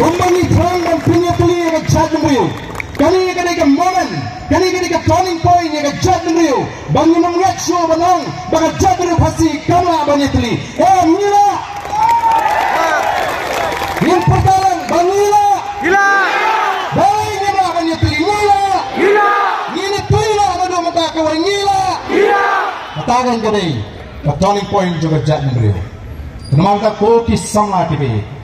Umangi terang dan punya tuli yang jatuh meriu. Kali ke momen, kali ke turning point yang jatuh meriu. Bangi mengat show benang, bagai jatuh pasti kama banyak tuli. Mila. Yang pertama, Mila. Gila. Baik ni mah banyak tuli. Mila. Gila. Ini tuli lah ada mata kawal Mila. Gila. Katakan ke turning point juga jatuh meriu. Kenapa kau kisah lagi?